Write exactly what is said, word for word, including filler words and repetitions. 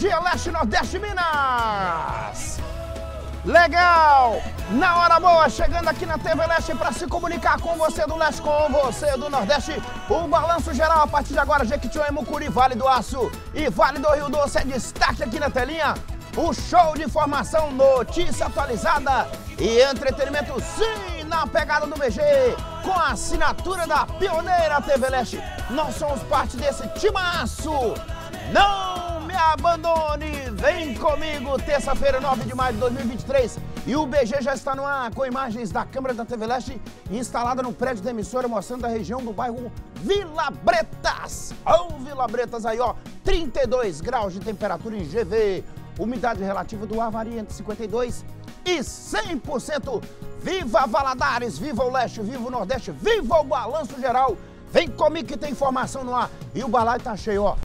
Energia Leste Nordeste Minas. Legal! Na hora boa, chegando aqui na T V Leste para se comunicar com você do Leste, com você do Nordeste. O balanço geral a partir de agora, Jequitinhonha, Mucuri, Vale do Aço e Vale do Rio Doce é destaque aqui na telinha. O show de informação, notícia atualizada e entretenimento, sim, na pegada do B G, com a assinatura da pioneira T V Leste. Nós somos parte desse timaço. Não me abandone, vem comigo, terça-feira, nove de maio de dois mil e vinte e três. E o B G já está no ar com imagens da câmera da T V Leste instalada no prédio da emissora, mostrando a região do bairro Vila Bretas. Ô, oh, Vila Bretas aí, ó, trinta e dois graus de temperatura em G V. Umidade relativa do ar varia entre cinquenta e dois e cem por cento. Viva Valadares, viva o Leste, viva o Nordeste, viva o balanço geral. Vem comigo que tem informação no ar. E o balaio tá cheio, ó.